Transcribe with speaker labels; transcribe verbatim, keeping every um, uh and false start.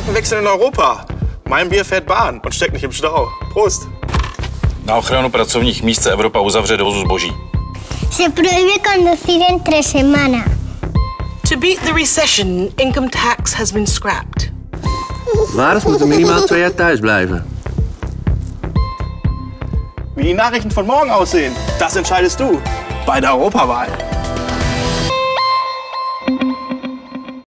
Speaker 1: Gedankenwechsel in Europa. Mein Bier fährt Bahn und steckt nicht im Stau. Prost.
Speaker 2: Na ochranu pracovních míst se Evropa uzavře dovozu zboží.
Speaker 3: Se prohíbe conducir en tres semanas.
Speaker 4: To beat the recession, income tax has been scrapped.
Speaker 5: Vaders moeten minimaal twee jaar thuis blijven.
Speaker 1: Wie die Nachrichten von morgen aussehen, das entscheidest du bei der Europawahl.